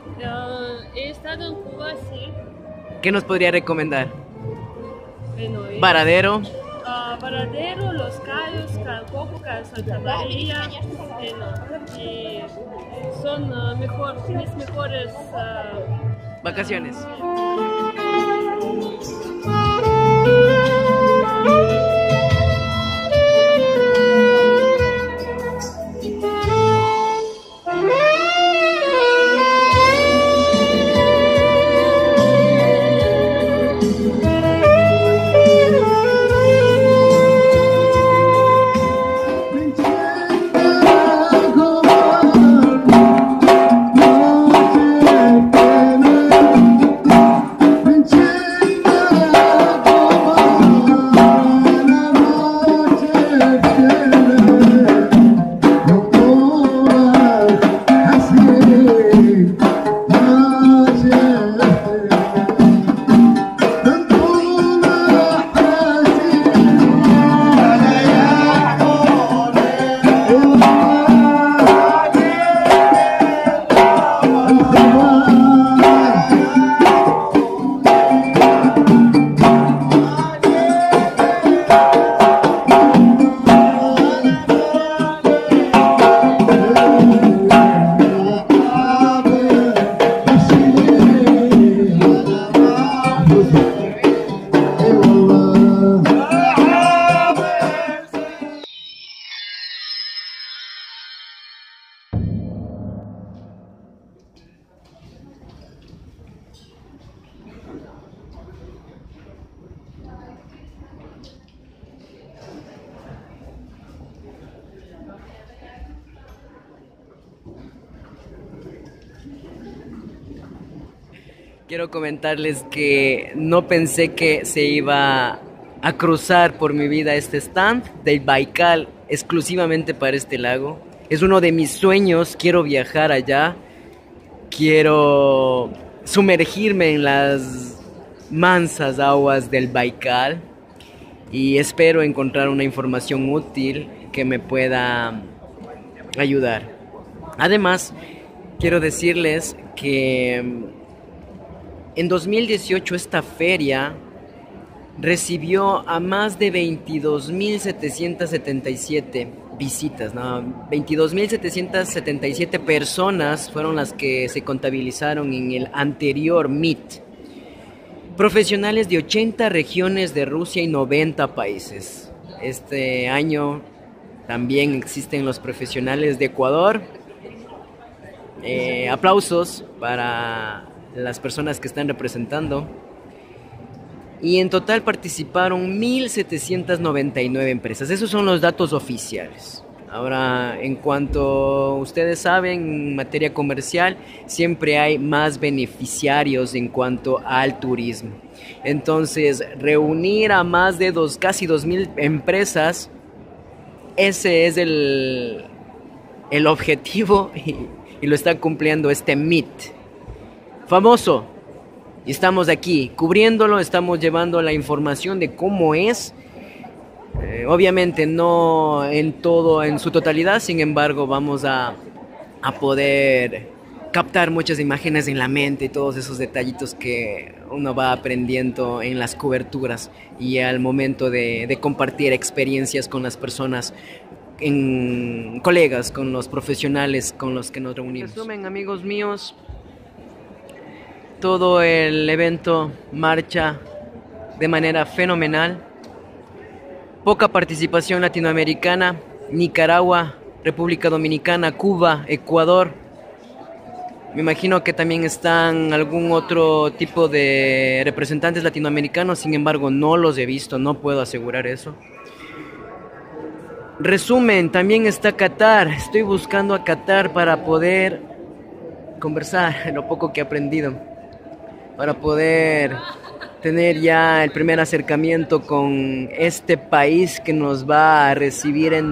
He estado en Cuba, sí. ¿Qué nos podría recomendar? Bueno, Varadero. Varadero, Los Cayos, Calcoco, Santa María. Bueno, y son mis mejores Vacaciones. Quiero comentarles que no pensé que se iba a cruzar por mi vida este stand del Baikal exclusivamente para este lago. Es uno de mis sueños, quiero viajar allá, quiero sumergirme en las mansas aguas del Baikal y espero encontrar una información útil que me pueda ayudar. Además, quiero decirles que en 2018 esta feria recibió a más de 22.777 visitas, ¿no? 22.777 personas fueron las que se contabilizaron en el anterior Meet. Profesionales de 80 regiones de Rusia y 90 países. Este año también existen los profesionales de Ecuador. Aplausos para las personas que están representando. Y en total participaron 1.799 empresas. Esos son los datos oficiales. Ahora, en cuanto ustedes saben, en materia comercial, siempre hay más beneficiarios en cuanto al turismo. Entonces, reunir a más de casi 2.000 empresas, ese es el objetivo y lo está cumpliendo este Meet famoso. Y estamos aquí cubriéndolo, estamos llevando la información de cómo es. Obviamente no en todo, en su totalidad, sin embargo vamos a poder captar muchas imágenes en la mente y todos esos detallitos que uno va aprendiendo en las coberturas y al momento de compartir experiencias con las personas, colegas, con los profesionales con los que nos reunimos. En resumen, amigos míos, todo el evento marcha de manera fenomenal. Poca participación latinoamericana, Nicaragua, República Dominicana, Cuba, Ecuador. Me imagino que también están algún otro tipo de representantes latinoamericanos, sin embargo no los he visto, no puedo asegurar eso. Resumen, también está Qatar. Estoy buscando a Qatar para poder conversar lo poco que he aprendido, para poder tener ya el primer acercamiento con este país que nos va a recibir en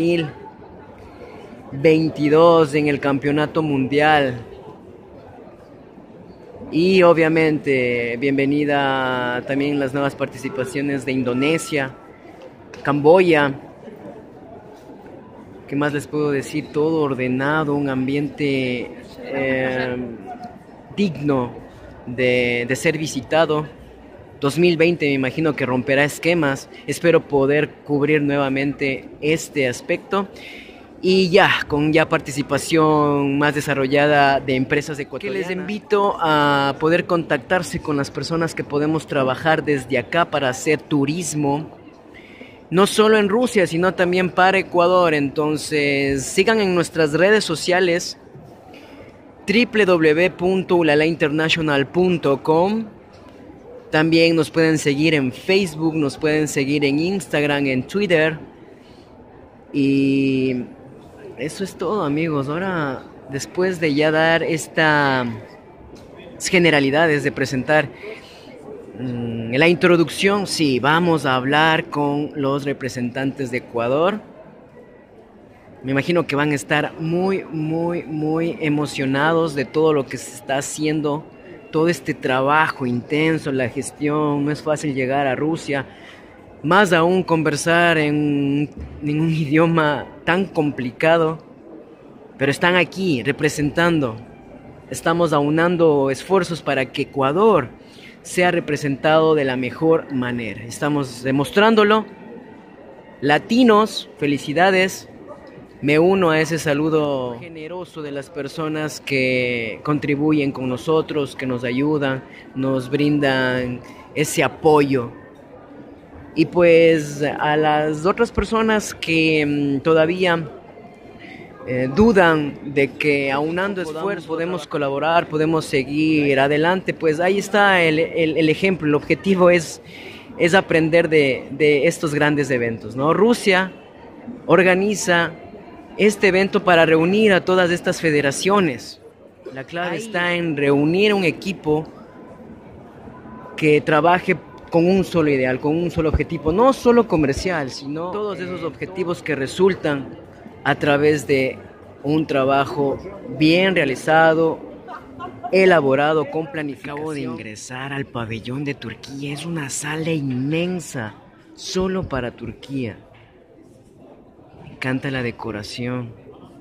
2022 en el Campeonato Mundial. Y obviamente bienvenida también las nuevas participaciones de Indonesia, Camboya. ¿Qué más les puedo decir? Todo ordenado, un ambiente digno de ser visitado. 2020 me imagino que romperá esquemas. Espero poder cubrir nuevamente este aspecto. Y con participación más desarrollada de empresas ecuatorianas. Que les invito a poder contactarse con las personas que podemos trabajar desde acá para hacer turismo, no solo en Rusia, sino también para Ecuador. Entonces, sigan en nuestras redes sociales, www.ulalainternational.com. También nos pueden seguir en Facebook, nos pueden seguir en Instagram, en Twitter. Y eso es todo, amigos. Ahora, después de ya dar estas generalidades, de presentar la introducción, sí, vamos a hablar con los representantes de Ecuador. Me imagino que van a estar muy, muy, muy emocionados de todo lo que se está haciendo, todo este trabajo intenso, la gestión. No es fácil llegar a Rusia, más aún conversar en un idioma tan complicado, pero están aquí representando. Estamos aunando esfuerzos para que Ecuador sea representado de la mejor manera. Estamos demostrándolo. Latinos, felicidades. Me uno a ese saludo generoso de las personas que contribuyen con nosotros, que nos ayudan, nos brindan ese apoyo. Y pues a las otras personas que todavía dudan de que aunando esfuerzos podemos colaborar, podemos seguir adelante, pues ahí está el ejemplo. El objetivo es aprender de estos grandes eventos, ¿no? Rusia organiza este evento para reunir a todas estas federaciones. La clave está en reunir un equipo que trabaje con un solo ideal, con un solo objetivo, no solo comercial, sino todos esos objetivos que resultan a través de un trabajo bien realizado, elaborado, con planificación. Acabo de ingresar al pabellón de Turquía. Es una sala inmensa, solo para Turquía. Me encanta la decoración.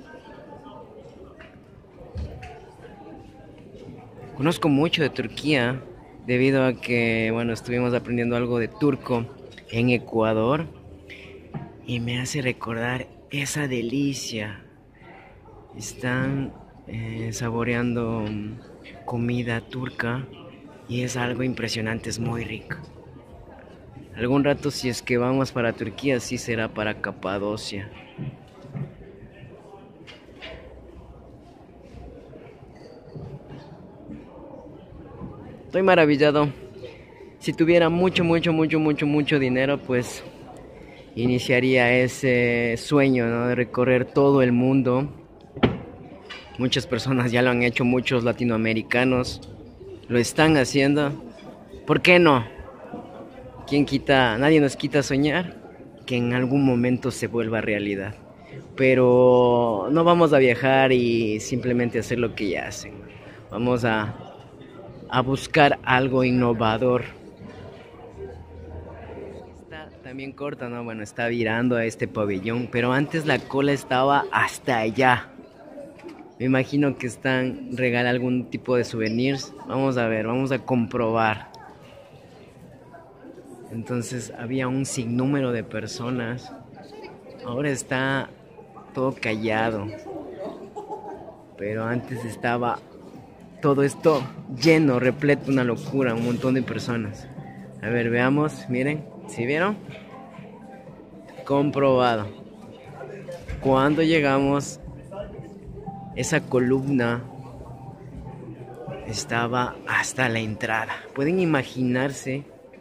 Conozco mucho de Turquía debido a que, estuvimos aprendiendo algo de turco en Ecuador y me hace recordar esa delicia. Están saboreando comida turca y es algo impresionante, es muy rico. Algún rato, si es que vamos para Turquía, sí será para Capadocia. Estoy maravillado. Si tuviera mucho dinero, pues iniciaría ese sueño, ¿no? De recorrer todo el mundo. Muchas personas ya lo han hecho, muchos latinoamericanos lo están haciendo. ¿Por qué no? ¿Quién quita? Nadie nos quita soñar que en algún momento se vuelva realidad. Pero no vamos a viajar y simplemente hacer lo que ya hacen. Vamos a buscar algo innovador. Está también corta, ¿no? Está virando a este pabellón, pero antes la cola estaba hasta allá. Me imagino que están regalando algún tipo de souvenirs. Vamos a ver, vamos a comprobar. Entonces había un sinnúmero de personas. Ahora está todo callado. Pero antes estaba todo esto lleno, repleto, una locura, un montón de personas. A ver, veamos, miren, ¿sí vieron? Comprobado. Cuando llegamos, esa columna estaba hasta la entrada. ¿Pueden imaginarse?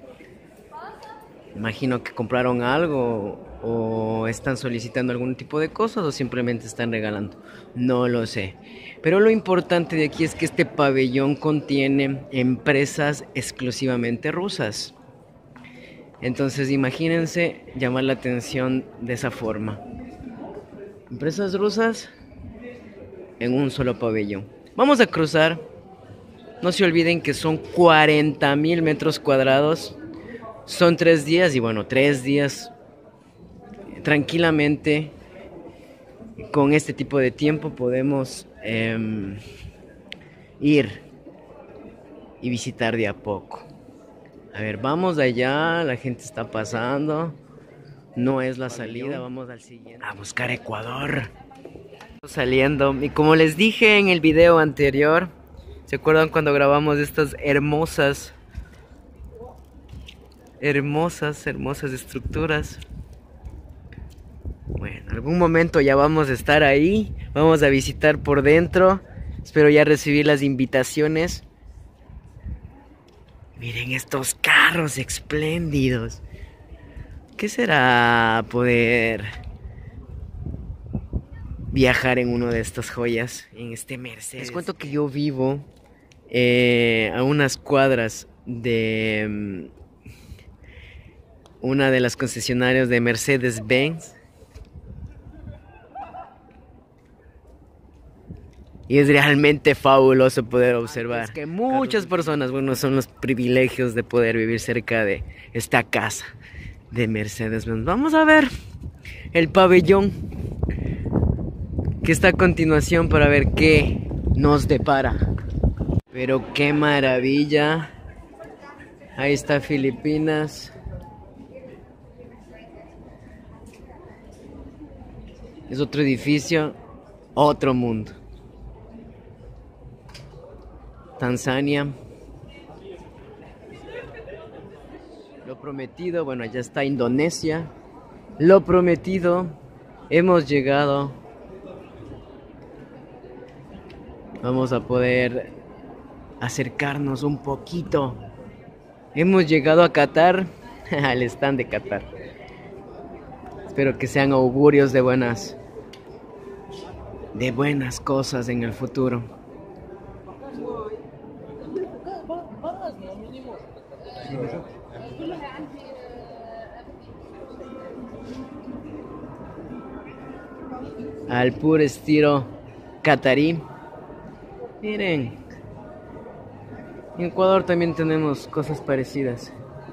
Imagino que compraron algo o están solicitando algún tipo de cosas o simplemente están regalando. No lo sé. Pero lo importante de aquí es que este pabellón contiene empresas exclusivamente rusas. Entonces imagínense llamar la atención de esa forma. Empresas rusas en un solo pabellón. Vamos a cruzar. No se olviden que son 40,000 metros cuadrados. Son 3 días y 3 días tranquilamente con este tipo de tiempo podemos ir y visitar de a poco. A ver, vamos allá, la gente está pasando. No es la salida, vamos al siguiente. A buscar Ecuador. Saliendo, y como les dije en el video anterior, ¿se acuerdan cuando grabamos estas hermosas estructuras? Bueno, en algún momento ya vamos a estar ahí, vamos a visitar por dentro. Espero ya recibir las invitaciones. Miren estos carros espléndidos. ¿Qué será poder viajar en uno de estas joyas, en este Mercedes? Les cuento que yo vivo a unas cuadras de una de las concesionarias de Mercedes-Benz. Y es realmente fabuloso poder observar. Es que muchas personas, bueno, son los privilegios de poder vivir cerca de esta casa de Mercedes-Benz. Vamos a ver el pabellón que está a continuación para ver qué nos depara. Pero qué maravilla. Ahí está Filipinas. Es otro edificio, otro mundo. Tanzania. Lo prometido, bueno, allá está Indonesia. Lo prometido, hemos llegado. Vamos a poder acercarnos un poquito. Hemos llegado a Qatar, al stand de Qatar. Espero que sean augurios de buenas cosas en el futuro. Al puro estilo catarí. Miren, en Ecuador también tenemos cosas parecidas.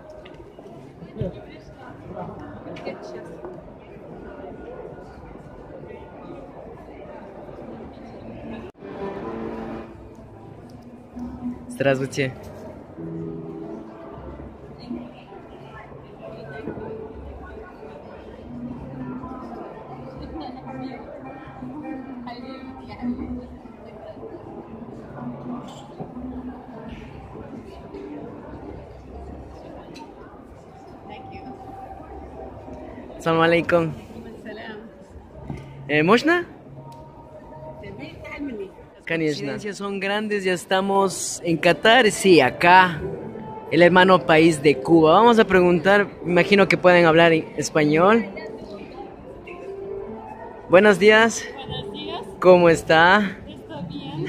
Здравствуйте. Assalamu alaikum. ¿Можно? Las son grandes, ya estamos en Qatar, sí, acá, el hermano país de Cuba. Vamos a preguntar, imagino que pueden hablar en español. Buenos días. Buenos días. ¿Cómo está? ¿Está bien?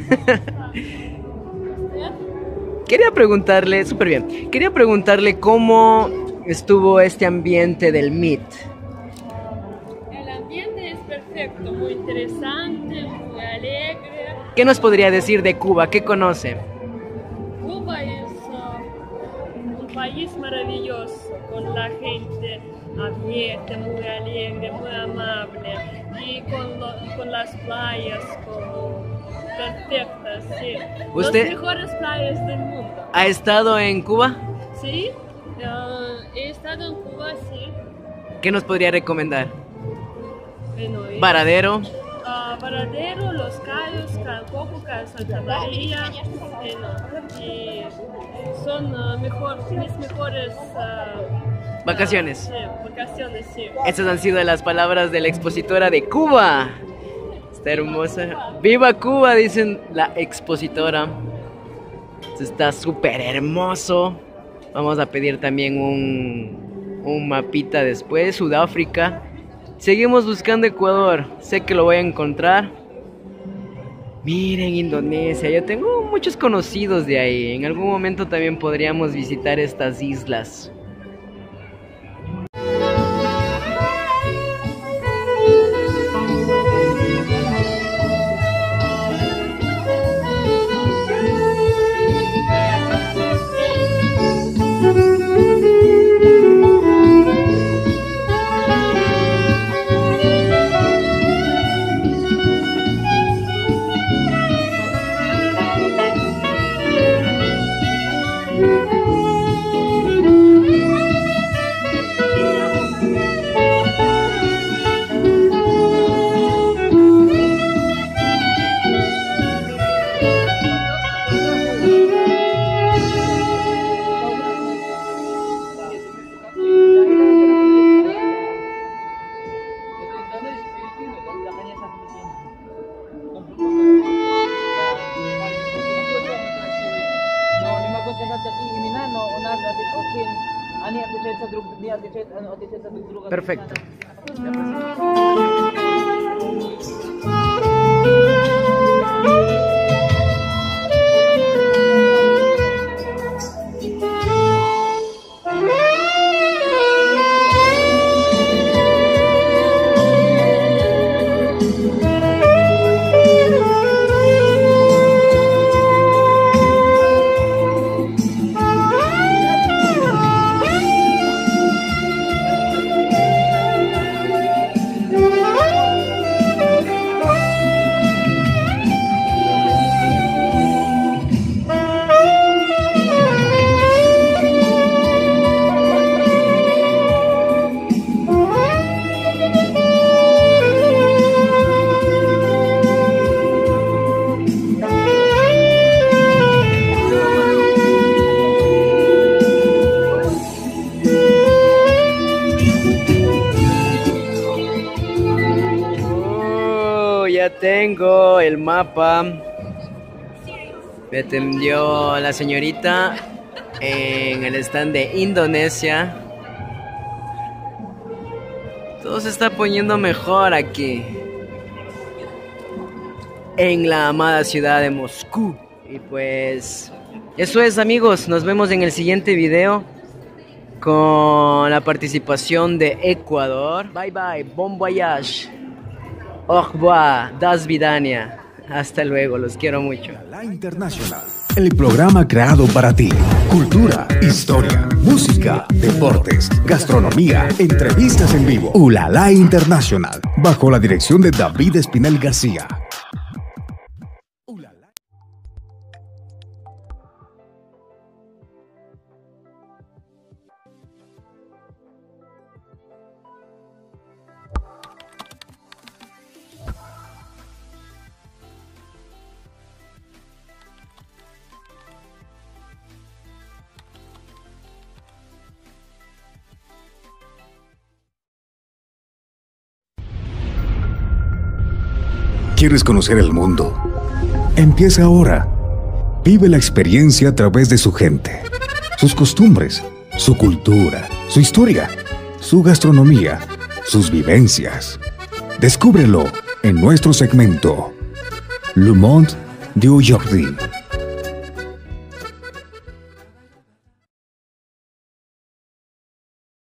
Quería preguntarle, súper bien, quería preguntarle cómo estuvo este ambiente del MIT. El ambiente es perfecto, muy interesante, muy alegre. ¿Qué nos podría decir de Cuba? ¿Qué conoce? Cuba es un país maravilloso, con la gente abierta, muy alegre, muy amable, y con las playas perfectas, sí. ¿Usted Las mejores playas del mundo. ha estado en Cuba? Sí, he estado en Cuba, sí. ¿Qué nos podría recomendar? Bueno, Varadero. Varadero, Los Cayos, Calcoco, Santa María, y son mis mejores Vacaciones. Sí, vacaciones, sí. Estas han sido las palabras de la expositora de Cuba. Está hermosa. ¡Viva Cuba! Dicen la expositora. Está súper hermoso. Vamos a pedir también un mapita después. Sudáfrica. Seguimos buscando Ecuador. Sé que lo voy a encontrar. Miren, Indonesia. Yo tengo muchos conocidos de ahí. En algún momento también podríamos visitar estas islas. Perfecto. Ya tengo el mapa. Me atendió la señorita en el stand de Indonesia. Todo se está poniendo mejor aquí en la amada ciudad de Moscú. Y pues eso es, amigos. Nos vemos en el siguiente video con la participación de Ecuador. Bye bye, bon voyage. Au revoir, das vidania. Hasta luego, los quiero mucho. Ulala International, el programa creado para ti. Cultura, historia, música, deportes, gastronomía, entrevistas en vivo. Ulala International, bajo la dirección de David Espinel García. ¿Quieres conocer el mundo? Empieza ahora. Vive la experiencia a través de su gente, sus costumbres, su cultura, su historia, su gastronomía, sus vivencias. Descúbrelo en nuestro segmento Le Monde d'Aujourd'hui.